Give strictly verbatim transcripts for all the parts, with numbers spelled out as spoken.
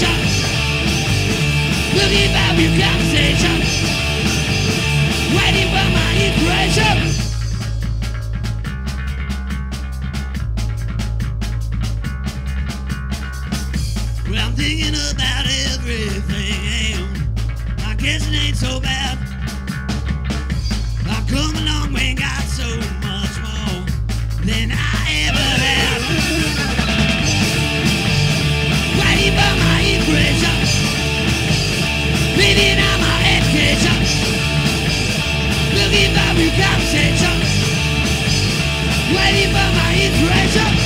conversation. Looking for your conversation. Waiting for my inspiration. Well, I'm thinking about everything. I guess it ain't so bad. I've come a long way and got so much more than I ever had. Waiting for my inspiration. Living on my education. Looking for new conversation. Waiting for my inspiration.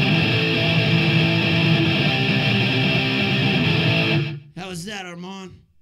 How was that, Armand?